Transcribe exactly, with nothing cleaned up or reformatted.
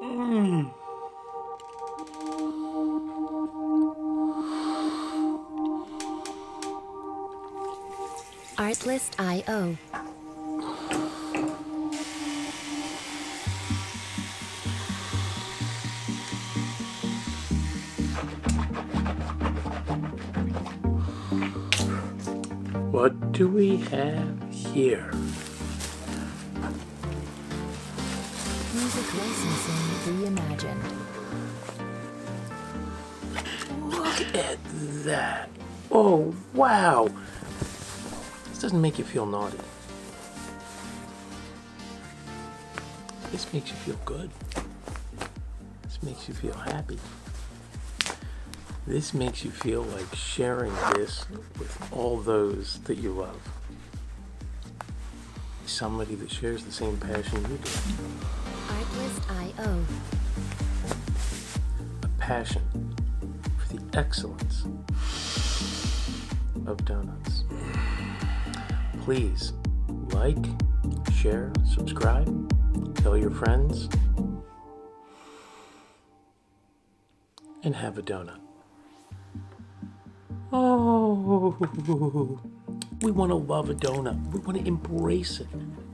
Mm. Artlist dot I O. What do we have here? Music licensing reimagined. Look at that. Oh, wow. This doesn't make you feel naughty. This makes you feel good. This makes you feel happy. This makes you feel like sharing this with all those that you love. Somebody that shares the same passion you do. Artlist dot I O. A passion for the excellence of donuts. Please like, share, subscribe, tell your friends, and have a donut. Oh, we want to love a donut. We want to embrace it.